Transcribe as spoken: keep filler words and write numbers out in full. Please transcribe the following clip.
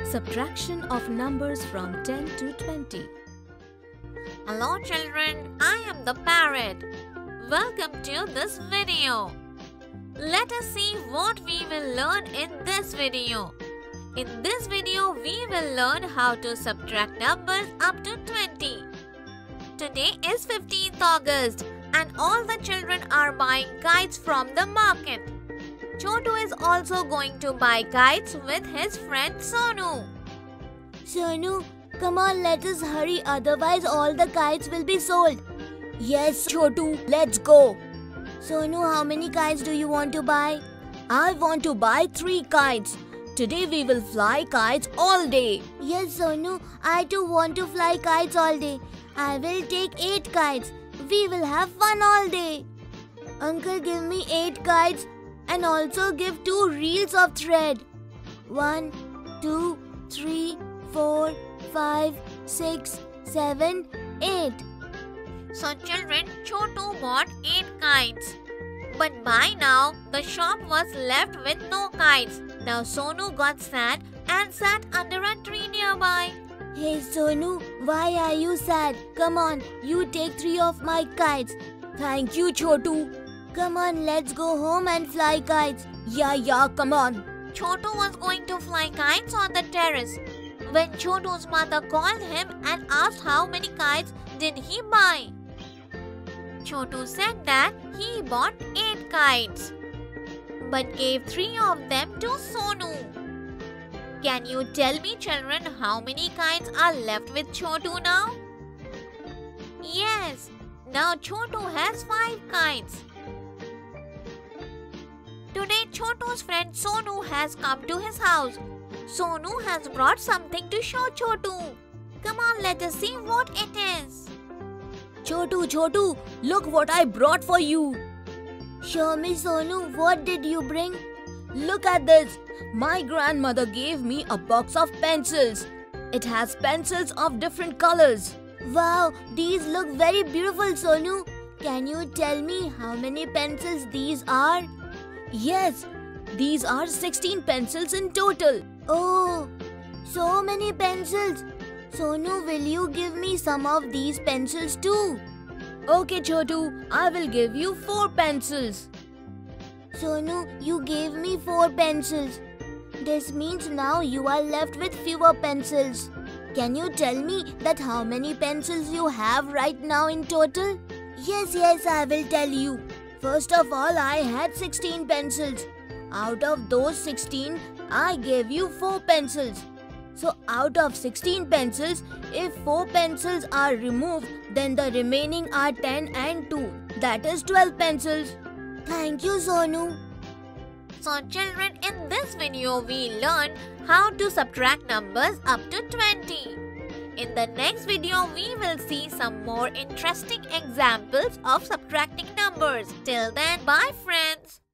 Subtraction of numbers from ten to twenty. Hello children, I am the parrot. Welcome to this video. Let us see what we will learn in this video. In this video, we will learn how to subtract numbers up to twenty. Today is fifteenth August and all the children are buying kites from the market. Chotu is also going to buy kites with his friend Sonu. Sonu, come on, let us hurry, otherwise all the kites will be sold. Yes, Chotu, let's go. Sonu, how many kites do you want to buy? I want to buy three kites. Today we will fly kites all day. Yes, Sonu, I too want to fly kites all day. I will take eight kites. We will have fun all day. Uncle, give me eight kites and also give two reels of thread. One, two, three, four, five, six, seven, eight. So children, Chotu bought eight kites. But by now, the shop was left with no kites. Now Sonu got sad and sat under a tree nearby. Hey Sonu, why are you sad? Come on, you take three of my kites. Thank you, Chotu. Come on, let's go home and fly kites. Yeah, yeah, come on. Chotu was going to fly kites on the terrace when Chotu's mother called him and asked how many kites did he buy. Chotu said that he bought eight kites, but gave three of them to Sonu. Can you tell me, children, how many kites are left with Chotu now? Yes, now Chotu has five kites. Today, Chotu's friend Sonu has come to his house. Sonu has brought something to show Chotu. Come on, let us see what it is. Chotu, Chotu, look what I brought for you. Show me, Sonu, what did you bring? Look at this. My grandmother gave me a box of pencils. It has pencils of different colors. Wow, these look very beautiful, Sonu. Can you tell me how many pencils these are? Yes, these are sixteen pencils in total. Oh, so many pencils. Sonu, will you give me some of these pencils too? Okay, Chotu, I will give you four pencils. Sonu, you gave me four pencils. This means now you are left with fewer pencils. Can you tell me that how many pencils you have right now in total? Yes, yes, I will tell you. First of all, I had sixteen pencils. Out of those sixteen, I gave you four pencils. So out of sixteen pencils, if four pencils are removed, then the remaining are ten and two. That is twelve pencils. Thank you, Sonu. So children, in this video, we learned how to subtract numbers up to twenty. In the next video, we will see some more interesting examples of subtracting numbers. Till then, bye friends.